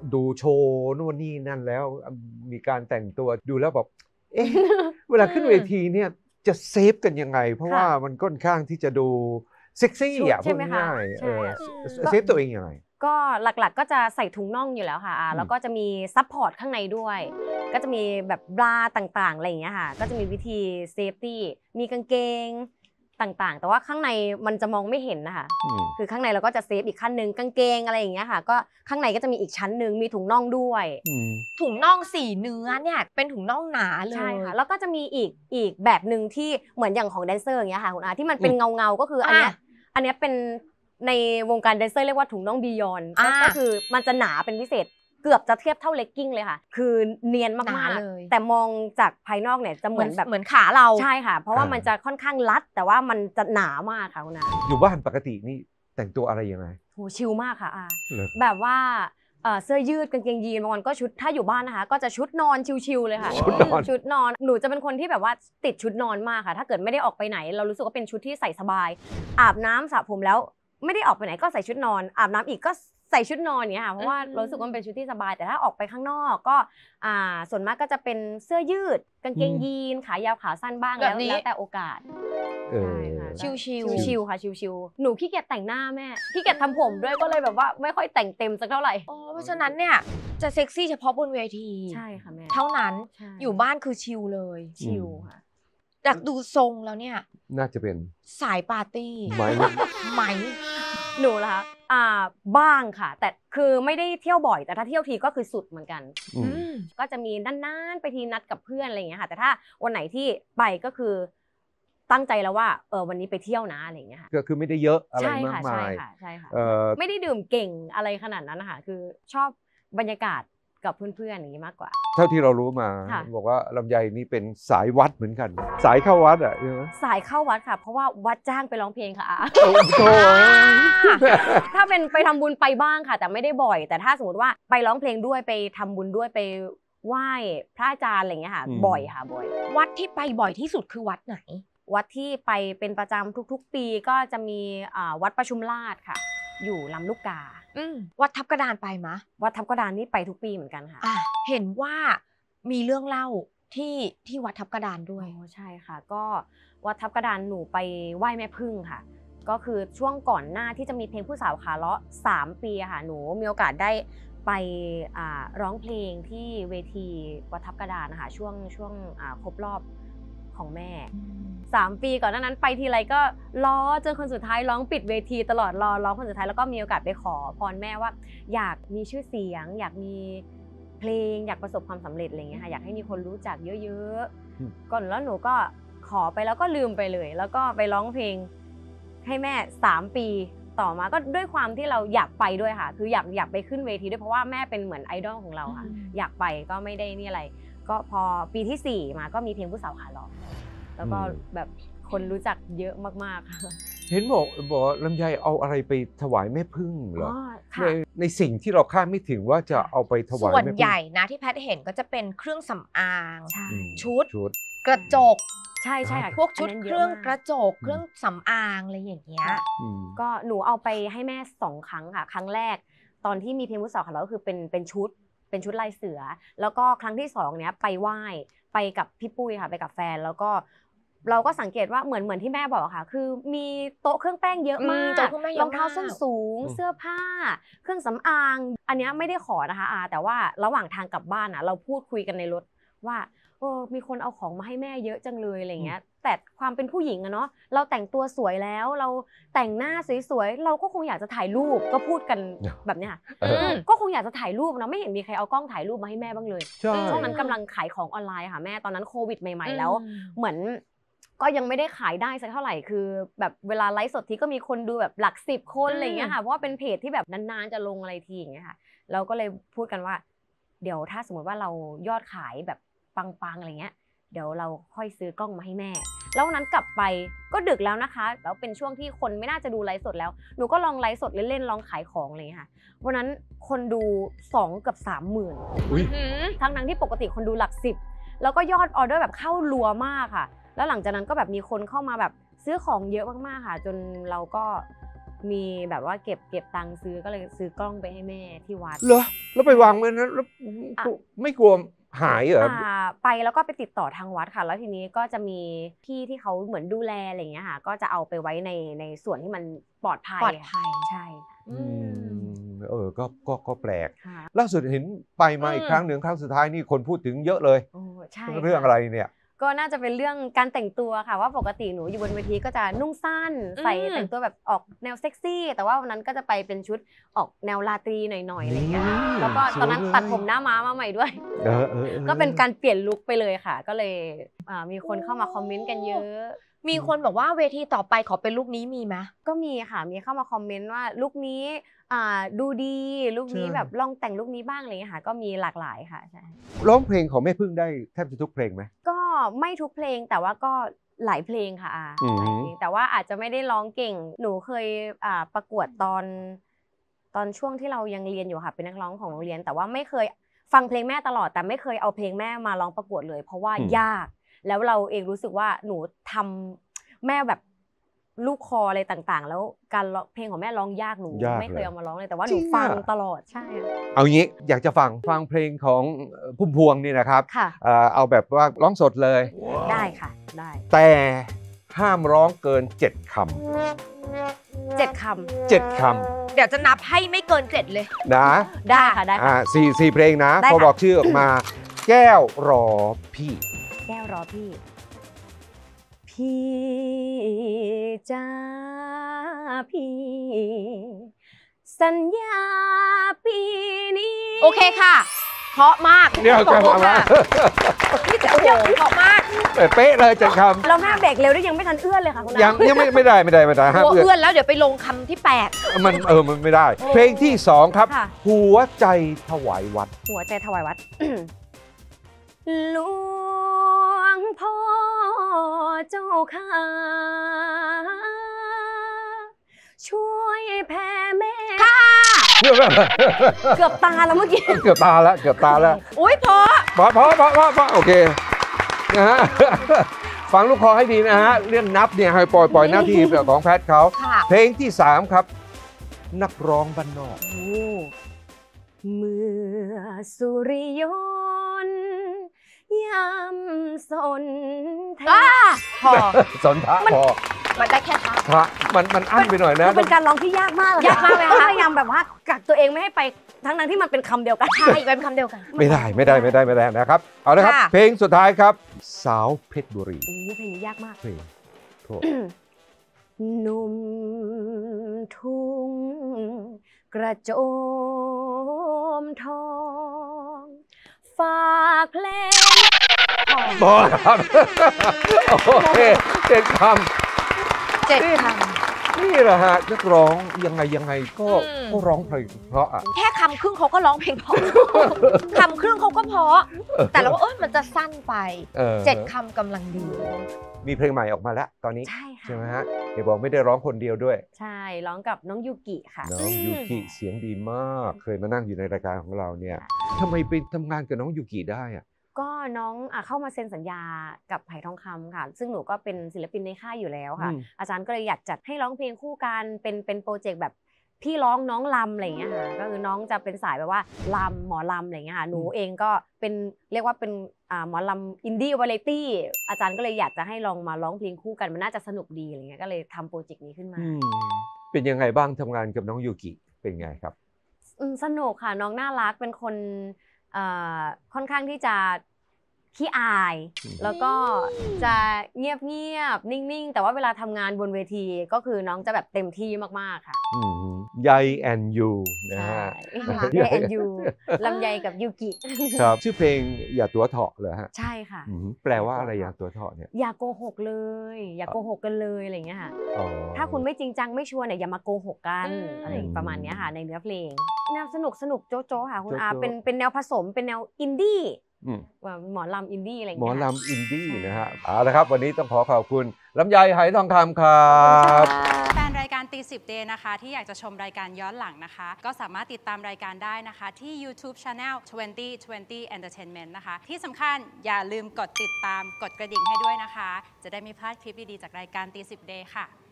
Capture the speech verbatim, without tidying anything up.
ดูโชว์นู่นนี่นั่นแล้วมีการแต่งตัวดูแล้วแบบเอ๊ะเวลาขึ้นเวทีเนี่ยจะเซฟกันยังไงเพราะว่ามันค่อนข้างที่จะดูเซ็กซี่อ่ะพูดง่ายๆเออเซฟตัวเองยังไงก็หลักๆก็จะใส่ถุงน่องอยู่แล้วค่ะแล้วก็จะมีซัพพอร์ตข้างในด้วยก็จะมีแบบบราต่างๆอะไรอย่างเงี้ยค่ะก็จะมีวิธีเซฟตี้มีกางเกงต่างๆแต่ว่าข้างในมันจะมองไม่เห็นนะคะคือข้างในเราก็จะเซฟอีกขั้นนึงกางเกงอะไรอย่างเงี้ยค่ะก็ข้างในก็จะมีอีกชั้นนึงมีถุงน่องด้วยถุงน่องสีเนื้อเนี่ยเป็นถุงน่องหนาเลยใช่ค่ะแล้วก็จะมีอีกอีกแบบนึงที่เหมือนอย่างของแดนเซอร์อย่างเงี้ยค่ะคุณอาที่มันเป็นเงาเงาก็คืออันเนี้ยอันเนี้ยเป็นในวงการแดนเซอร์เรียกว่าถุงน่องบียอนก็คือมันจะหนาเป็นพิเศษเกือบจะเทียบเท่าเลกกิ้งเลยค่ะคือเนียนมากๆเลยแต่มองจากภายนอกเนี่ยจะเหมือนแบบเหมือนขาเราใช่ค่ะเพราะว่ามันจะค่อนข้างรัดแต่ว่ามันจะหนามากค่ะคุณอาอยู่บ้านปกตินี่แต่งตัวอะไรยังไงโหชิลมากค่ะอาแบบว่าเสื้อยืดกางเกงยีนบางวันก็ชุดถ้าอยู่บ้านนะคะก็จะชุดนอนชิลๆเลยค่ะชุดนอนชุดนอนหนูจะเป็นคนที่แบบว่าติดชุดนอนมากค่ะถ้าเกิดไม่ได้ออกไปไหนเรารู้สึกว่าเป็นชุดที่ใส่สบายอาบน้ำสระผมแล้วไม่ได้ออกไปไหนก็ใส่ชุดนอนอาบน้ำอีกก็ใส่ชุดนอนอย่างเงี้ยค่ะเพราะว่ารู้สึกว่าเป็นชุดที่สบายแต่ถ้าออกไปข้างนอกก็อ่าส่วนมากก็จะเป็นเสื้อยืดกางเกงยีนขายาวขาสั้นบ้างแล้วแล้วแต่โอกาสใช่ค่ะชิลชิลชิลค่ะชิลชิลหนูขี้เกียจแต่งหน้าแม่ขี้เกียจทำผมด้วยก็เลยแบบว่าไม่ค่อยแต่งเต็มสักเท่าไหร่อ๋อเพราะฉะนั้นเนี่ยจะเซ็กซี่เฉพาะบนเวทีใช่ค่ะแม่เท่านั้นอยู่บ้านคือชิลเลยชิลค่ะจากดูทรงแล้วเนี่ยน่าจะเป็นสายปาร์ตี้ไหมไหมหนูล่ะคะอ่าบ้างค่ะแต่คือไม่ได้เที่ยวบ่อยแต่ถ้าเที่ยวทีก็คือสุดเหมือนกันก็จะมีนานๆไปทีนัดกับเพื่อนอะไรอย่างเงี้ยค่ะแต่ถ้าวันไหนที่ไปก็คือตั้งใจแล้วว่าเออวันนี้ไปเที่ยวนะอะไรอย่างเงี้ยค่ะก็คือไม่ได้เยอะอะไรมากมายใช่ค่ะใช่ค่ะไม่ได้ดื่มเก่งอะไรขนาดนั้นนะคะคือชอบบรรยากาศกับเพื่อนๆอย่างนี้มากกว่าเท่าที่เรารู้มาบอกว่าลำไยนี่เป็นสายวัดเหมือนกันสายเข้าวัดอ่ะใช่ไหมสายเข้าวัดค่ะเพราะว่าวัดจ้างไปร้องเพลงค่ะโอ้โหถ้าเป็นไปทำบุญไปบ้างค่ะแต่ไม่ได้บ่อยแต่ถ้าสมมติว่าไปร้องเพลงด้วยไปทำบุญด้วยไปไหว้พระอาจารย์อะไรเงี้ยค่ะบ่อยค่ะบ่อยวัดที่ไปบ่อยที่สุดคือวัดไหนวัดที่ไปเป็นประจำทุกๆปีก็จะมีวัดประชุมราชค่ะอยู่ลำลูกกาวัดทับกระดานไปมะวัดทับกระดานนี่ไปทุกปีเหมือนกันค่ะเห็นว่ามีเรื่องเล่าที่ที่วัดทับกระดานด้วยอ๋อใช่ค่ะก็วัดทับกระดานหนูไปไหว้แม่พึ่งค่ะก็คือช่วงก่อนหน้าที่จะมีเพลงผู้สาวขาเลาะสามปีค่ะหนูมีโอกาสได้ไปร้องเพลงที่เวทีวัดทับกระดานนะคะช่วงช่วงครบรอบของแม่สามปีก่อนหน้านั้นไปทีไรก็ล้อจนคนสุดท้ายร้องปิดเวทีตลอดรอร้องคนสุดท้ายแล้วก็มีโอกาสไปขอพรแม่ว่าอยากมีชื่อเสียงอยากมีเพลงอยากประสบความสำเร็จอะไรเงี้ยค่ะอยากให้มีคนรู้จักเยอะๆก่อนแล้วหนูก็ขอไปแล้วก็ลืมไปเลยแล้วก็ไปร้องเพลงให้แม่สามปีต่อมาก็ด้วยความที่เราอยากไปด้วยค่ะคืออยากอยากไปขึ้นเวทีด้วยเพราะว่าแม่เป็นเหมือนไอดอลของเราค่ะอยากไปก็ไม่ได้นี่อะไรก็พอปีที่สี่มาก็มีเพลงผู้สาวขาเลาะแล้วก็แบบคนรู้จักเยอะมากๆเห็นบอกบอกลำไยเอาอะไรไปถวายแม่พึ่งเหรอในในสิ่งที่เราคาดไม่ถึงว่าจะเอาไปถวายส่วนใหญ่นะที่แพทย์เห็นก็จะเป็นเครื่องสำอางชุดกระจกใช่ใช่พวกชุดเครื่องกระจกเครื่องสำอางอะไรอย่างเงี้ยก็หนูเอาไปให้แม่สองครั้งค่ะครั้งแรกตอนที่มีเพลงผู้สาวขาเลาะก็คือเป็นเป็นชุดเป็นชุดลายเสือแล้วก็ครั้งที่สองเนี้ยไปไหว้ไปกับพี่ปุ้ยค่ะไปกับแฟนแล้วก็เราก็สังเกตว่าเหมือนเหมือนที่แม่บอกค่ะคือมีโต๊ะเครื่องแป้งเยอะมากรองเท้าส้นสูงเสื้อผ้าเครื่องสำอางอันนี้ไม่ได้ขอนะคะอาแต่ว่าระหว่างทางกลับบ้านอ่ะเราพูดคุยกันในรถว่าเออมีคนเอาของมาให้แม่เยอะจังเลยอะไรเงี้ยแต่ความเป็นผู้หญิงอะเนาะเราแต่งตัวสวยแล้วเราแต่งหน้าสวยๆเราก็คงอยากจะถ่ายรูปก็พูดกันแบบเนี้ยก็คงอยากจะถ่ายรูปเนาะไม่เห็นมีใครเอากล้องถ่ายรูปมาให้แม่บ้างเลยช่วงนั้นกำลังขายของออนไลน์ค่ะแม่ตอนนั้นโควิดใหม่ๆแล้วเหมือนก็ยังไม่ได้ขายได้สักเท่าไหร่คือแบบเวลาไลฟ์สดทีก็มีคนดูแบบหลักสิบคนอะไรอย่างเงี้ยค่ะเพราะว่าเป็นเพจที่แบบนานๆจะลงอะไรทีอย่างเงี้ยค่ะเราก็เลยพูดกันว่าเดี๋ยวถ้าสมมติว่าเรายอดขายแบบปังๆอะไรเงี้ยเดี๋ยวเราค่อยซื้อกล้องมาให้แม่แล้ววันนั้นกลับไปก็ดึกแล้วนะคะแล้วเป็นช่วงที่คนไม่น่าจะดูไลฟ์สดแล้วหนูก็ลองไลฟ์สดเล่นๆลองขายของอะไรเงี้ยค่ะวันนั้นคนดูสองกับสามหมื่นทั้งนั้นที่ปกติคนดูหลักสิบแล้วก็ยอดออเดอร์แบบเข้ารัวมากค่ะแล้วหลังจากนั้นก็แบบมีคนเข้ามาแบบซื้อของเยอะมากๆค่ะจนเราก็มีแบบว่าเก็บเก็บตังค์ซื้อก็เลยซื้อกล้องไปให้แม่ที่วัดเหรอแล้วไปวางไว้นั้นแล้วไม่กลัวหายเหรออ่าไปแล้วก็ไปติดต่อทางวัดค่ะแล้วทีนี้ก็จะมีพี่ที่เขาเหมือนดูแลอะไรอย่างเงี้ยค่ะก็จะเอาไปไว้ในในส่วนที่มันปลอดภัยปลอดภัยใช่อืมเออก็ก็ก็แปลกค่ะล่าสุดเห็นไปมาอีกครั้งหนึ่งครั้งสุดท้ายนี่คนพูดถึงเยอะเลยโอ้ใช่เรื่องอะไรเนี่ยก็น่าจะเป็นเรื่องการแต่งตัวค่ะว่าปกติหนูอยู่บนเวทีก็จะนุ่งสั้นอืมใส่แต่งตัวแบบออกแนวเซ็กซี่ แต่ว่าวันนั้นก็จะไปเป็นชุดออกแนวราตรีหน่อยๆอะไรอย่างเงี้ยอืมแล้วก็ตอนนั้นสวยเลยตัดผมหน้าม้ามาใหม่ด้วยเออเออออก็เป็นการเปลี่ยนลุคไปเลยค่ะ ก็เลยอ่ามีคนเข้ามาคอมเมนต์กันเยอะมีคนบอกว่าเวทีต่อไปขอเป็นลูกนี้มีไหมก็มีค่ะ มีเข้ามาคอมเมนต์ว่าลุคนี้อ่าดูดีลุคนี้แบบลองแต่งลุคนี้บ้างอะไรอย่างเงี้ยค่ะ ก็มีหลากหลายค่ะใช่ร้องเพลงของแม่พึ่งได้แทบจะทุกเพลงไหมก็ไม่ทุกเพลงแต่ว่าก็หลายเพลงค่ะอาอืมหลายเพลงแต่ว่าอาจจะไม่ได้ร้องเก่ง หนูเคยอ่าประกวดตอนตอนช่วงที่เรายังเรียนอยู่ค่ะเป็นนักร้องของโรงเรียน แต่ว่าไม่เคยฟังเพลงแม่ตลอดแต่ไม่เคยเอาเพลงแม่มาร้องประกวดเลย เพราะว่ายาก แล้วเราเองรู้สึกว่าหนูทำแม่แบบลูกคออะไรต่างๆ แล้วการร้องเพลงของแม่ร้องยากหนูยากไม่เคยเลยเอามาร้องเลยแต่ว่าหจรินูงฟังอะตลอดใช่ค่ะเอางี้อยากจะฟังฟังเพลงของเอ่อพุ่มพวงนี่นะครับค่ะเอ่อเอาแบบว่าร้องสดเลยได้ค่ะได้แต่ห้ามร้องเกินเจ็ดคเจ็ดคำเจ็ดคเดี๋ยวจะนับให้ไม่เกินเจ็ดเลยำนะำได้ค่ะได้อ่าค่ะสี่สี่เพลงนะได้พอค่ะบอกชื่อออกมา แก้วรอพี่แก้วรอพี่ พี่จ้าพี่ สัญญาปีนี้โอเคค่ะ เพราะมากเดี๋ยวตจะกลมาง มาค่ะพี่จะโอ้โหเพราะมากเป๊ะเลยเจ็ดคเราแม่เบรกเร็วได้ยังไม่ทันเอื้อนเลยค่ะคุณำยังยังไม่ไม่ได้ไม่ได้ไม่ได้ห้ามหัวเอื้อนเอื้อนแล้วเดี๋ยวไปลงคำที่แปดมันเออมันไม่ได้ เพลงที่สองครับค่ะหัวใจถวายวัดหัวใจถวายวัด หลวงพ่อเจ้าค่ะ ช่วยแผ่แม่ เกือบตาแล้วเมื่อกี้เกือบตาแล้วเกือบตาแล้วอุ้ยเพราะพอพอพอพอพอโอเคนะฮะ ฟังลูกคอให้ดีนะฮะ เรื่องนับเนี่ยให้ปล่อยปล่อยหน้าที่ของแพทย์เขาค่ะเพลงที่สามครับ นักร้องบ้านนอกโอ้เมื่อสุริยนต์ยำสนทอ่านาพอสนทะพอมันได้แค่พักพระมันมันอั้นไปหน่อยนะมันเป็นการร้องที่ยากมากเลยยากมากเลยค่ะพยายามแบบว่ากักตัวเองไม่ให้ไปทั้งนั้นที่มันเป็นคำเดียวกันใช่เป็นคำเดียวกันไม่ได้ไม่ได้ไม่ได้ไม่ได้นะครับ เอาละครับค่ะเพลงสุดท้ายครับ สาวเพชรบุรีโอ้เพลงนี้ยากมากเพลงโทษหนุ่มทุ่งกระโจมทอง ฝากเพลงของบอครับ โอเคเจ็ดคเจ็ดคำนี่แหละฮะนักร้องยังไงยังไงก็อืมก็ร้องเพลงเพราะอ่ะำแค่คำครึ่งเขาก็ร้องเพลงเพราะ คำครึ่งเขาก็เพราะ แต่เราว่าเอ้ยมันจะสั้นไปออเจ็ดคำกำลังดีมีเพลงใหม่ออกมาแล้วตอนนี้ใช่ค่ะใช่ไหมฮะเดี๋ยวบอกไม่ได้ร้องคนเดียวด้วยใช่ ร้องกับน้องยูกิค่ะน้องยูกิเสียงดีมาก เคยมานั่งอยู่ในรายการของเราเนี่ยทำไมไปทำงานกับน้องยูกิได้อ่ะก็น้องอ่ะเข้ามาเซ็นสัญญากับไหทองคำค่ะ ซึ่งหนูก็เป็นศิลปินในค่ายอยู่แล้วค่ะอืมอาจารย์ก็เลยอยากจัดให้ร้องเพลงคู่กันเป็นเป็นโปรเจกต์แบบพี่ร้องน้องลำอะไรอย่างเงี้ยค่ะก็คือน้องจะเป็นสายแบบว่าลำหมอลำอะไรอย่างเงี้ยค่ะหนูเองก็เป็นเรียกว่าเป็นอ่าหมอลำอินดี้วาไรตี้อาจารย์ก็เลยอยากจะให้ลองมาร้องเพลงคู่กันมันน่าจะสนุกดีอะไรเงี้ยก็เลยทำโปรเจกต์นี้ขึ้นมาอืมเป็นยังไงบ้างทำงานกับน้องยูกิเป็นไงครับอืมสนุกค่ะน้องน่ารักเป็นคนเอ่อค่อนข้างที่จะขี้อายอืมแล้วก็จะเงียบเงียบๆนิ่งๆ แต่ว่าเวลาทำงานบนเวทีก็คือน้องจะแบบเต็มที่มากๆค่ะอืมใยแอนยูนะใช่ฮะเยแอนยูลำไยกับยูกิครับชื่อเพลงอย่าตัวเถาะเหรอฮะใช่ค่ะอืมแปลว่าอะไรอย่าตัวเถาะเนี่ยอย่าโกหกเลย อย่าโกหกกันเลยอะไรอย่างเงี้ยค่ะอ๋อถ้าคุณไม่จริงจังไม่ชัวร์เนี่ยอย่ามาโกหกกันอืมอะไรประมาณเนี้ยค่ะในเนื้อเพลงแนวสนุกสนุกโจ๊ะโจ๊ะค่ะคุณอาโจ๊ะโจ๊ะเป็นเป็นแนวผสมเป็นแนวอินดี้อืมว่าหมอลำอินดี้อะไรอย่างหมอเงี้ยค่ะลำอินดี้ใช่นะฮะเอาละครับวันนี้ต้องขอขอบคุณลำไยไหทองคำครับแฟนรายการตีสิบเดย์นะคะที่อยากจะชมรายการย้อนหลังนะคะ ก็สามารถติดตามรายการได้นะคะที่ YouTube Channel ยี่สิบ ยี่สิบ Entertainment นะคะ ที่สำคัญอย่าลืมกดติดตามกดกระดิ่งให้ด้วยนะคะ จะได้ไม่พลาดคลิปดี ๆ จากรายการตีสิบเดย์ค่ะ